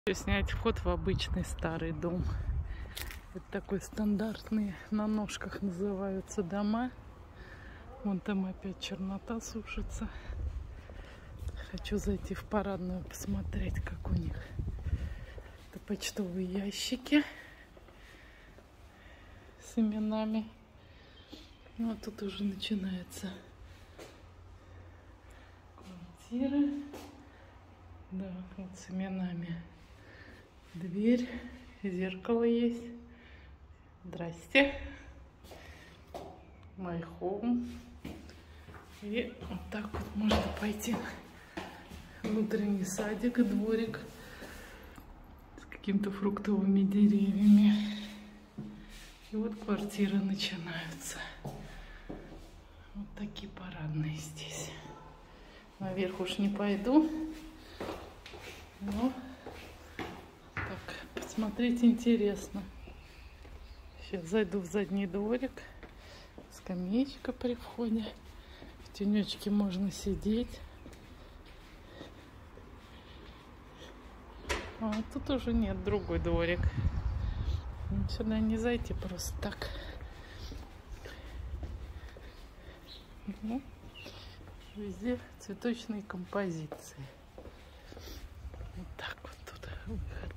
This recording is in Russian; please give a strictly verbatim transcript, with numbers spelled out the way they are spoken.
Снять вход в обычный старый дом. Это такой стандартный, на ножках называются дома. Вон там опять чернота сушится. Хочу зайти в парадную, посмотреть, как у них. Это почтовые ящики с именами. Ну, а тут уже начинается квартира. Да, вот с именами. Дверь, зеркало есть. Здрасте. My home. И вот так вот можно пойти. Внутренний садик, дворик с какими-то фруктовыми деревьями. И вот квартиры начинаются. Вот такие парадные здесь. Наверх уж не пойду. Но так, посмотреть интересно. Сейчас зайду в задний дворик. Скамеечка при входе. В тенечке можно сидеть. А тут уже нет, другой дворик. Сюда не зайти просто так. Ну, везде цветочные композиции. Вот так вот тут выход.